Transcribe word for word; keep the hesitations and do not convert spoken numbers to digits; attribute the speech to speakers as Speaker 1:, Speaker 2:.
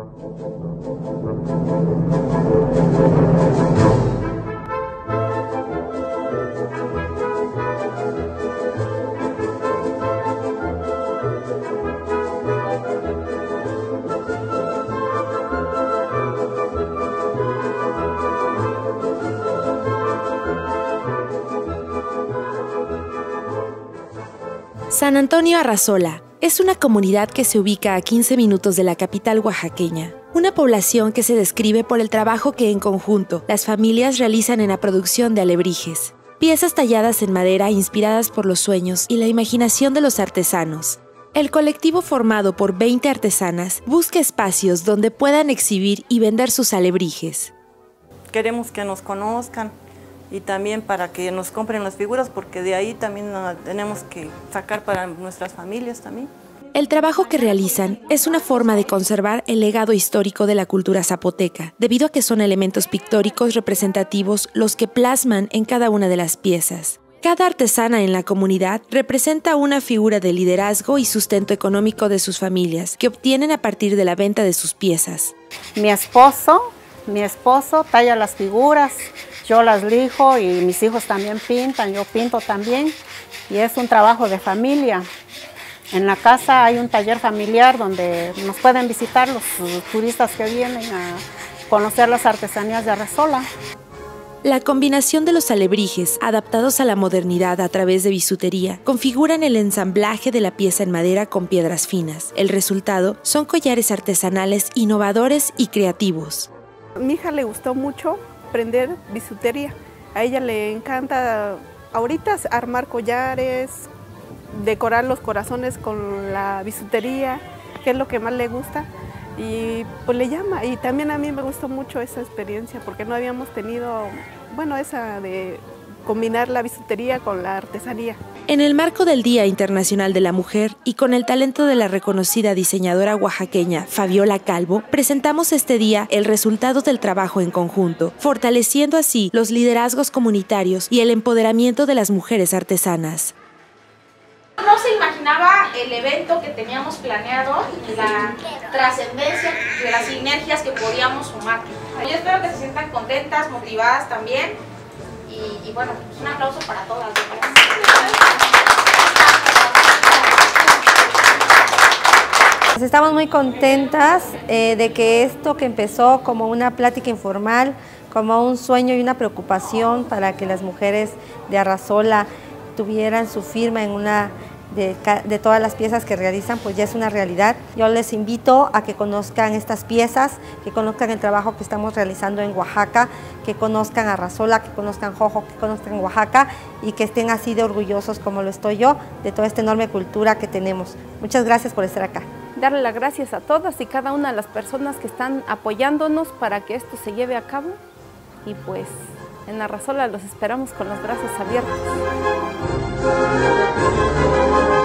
Speaker 1: San Antonio Arrazola es una comunidad que se ubica a quince minutos de la capital oaxaqueña. Una población que se describe por el trabajo que en conjunto las familias realizan en la producción de alebrijes. Piezas talladas en madera inspiradas por los sueños y la imaginación de los artesanos. El colectivo formado por veinte artesanas busca espacios donde puedan exhibir y vender sus alebrijes.
Speaker 2: Queremos que nos conozcan y también para que nos compren las figuras, porque de ahí también tenemos que sacar para nuestras familias también.
Speaker 1: El trabajo que realizan es una forma de conservar el legado histórico de la cultura zapoteca, debido a que son elementos pictóricos representativos los que plasman en cada una de las piezas. Cada artesana en la comunidad representa una figura de liderazgo y sustento económico de sus familias, que obtienen a partir de la venta de sus piezas.
Speaker 3: Mi esposo, mi esposo talla las figuras, yo las lijo y mis hijos también pintan, yo pinto también, y es un trabajo de familia. En la casa hay un taller familiar donde nos pueden visitar los turistas que vienen a conocer las artesanías de Arrazola.
Speaker 1: La combinación de los alebrijes, adaptados a la modernidad a través de bisutería, configuran el ensamblaje de la pieza en madera con piedras finas. El resultado son collares artesanales innovadores y creativos.
Speaker 4: A mi hija le gustó mucho aprender bisutería. A ella le encanta ahorita armar collares, decorar los corazones con la bisutería, que es lo que más le gusta, y pues le llama. Y también a mí me gustó mucho esa experiencia, porque no habíamos tenido, bueno, esa de combinar la bisutería con la artesanía.
Speaker 1: En el marco del Día Internacional de la Mujer y con el talento de la reconocida diseñadora oaxaqueña Fabiola Calvo, presentamos este día el resultado del trabajo en conjunto, fortaleciendo así los liderazgos comunitarios y el empoderamiento de las mujeres artesanas.
Speaker 5: No se imaginaba el evento que teníamos planeado y la trascendencia de las sinergias que podíamos sumar. Yo espero que se sientan contentas, motivadas también y, y bueno, pues un aplauso para todas.
Speaker 6: Pues estamos muy contentas eh, de que esto que empezó como una plática informal, como un sueño y una preocupación para que las mujeres de Arrazola tuvieran su firma en una de, de todas las piezas que realizan, pues ya es una realidad. Yo les invito a que conozcan estas piezas, que conozcan el trabajo que estamos realizando en Oaxaca, que conozcan Arrazola, que conozcan Jojo, que conozcan Oaxaca y que estén así de orgullosos como lo estoy yo de toda esta enorme cultura que tenemos. Muchas gracias por estar acá.
Speaker 4: Darle las gracias a todas y cada una de las personas que están apoyándonos para que esto se lleve a cabo, y pues en Arrazola los esperamos con los brazos abiertos.